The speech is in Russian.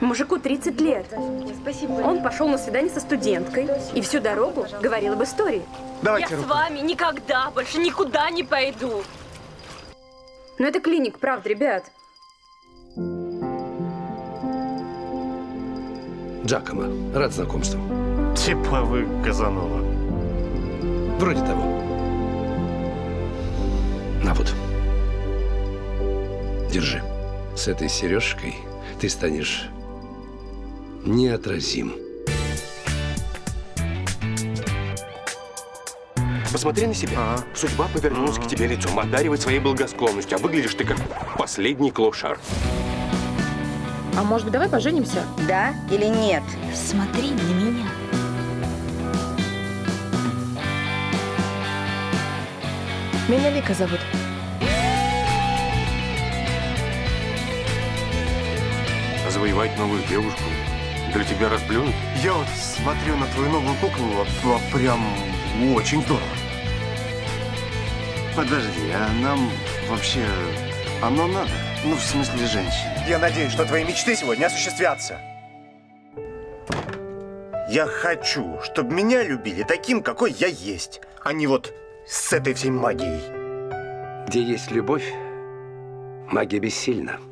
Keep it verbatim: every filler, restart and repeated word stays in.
Мужику тридцать лет. Спасибо. Он пошел на свидание со студенткой и всю дорогу говорил об истории. Давайте Я руку. с вами никогда больше никуда не пойду. Но это клиник, правда, ребят. Джакомо, рад знакомству. Типа вы Казанова. Вроде того. На вот. Держи. С этой сережкой ты станешь неотразим. Посмотри на себя. Ага. Судьба повернулась Ага. к тебе лицом, одаривает своей благосклонностью, а выглядишь ты как последний клошар. А может быть, давай поженимся? Да или нет? Смотри на меня. Меня Вика зовут. Завоевать новую девушку? Для тебя расплюнуть? Я вот смотрю на твою новую куклу, а, а прям очень здорово. Подожди, а нам вообще оно надо? Ну, в смысле, женщин. Я надеюсь, что твои мечты сегодня осуществятся. Я хочу, чтобы меня любили таким, какой я есть, а не вот с этой всей магией. Где есть любовь, магия бессильна.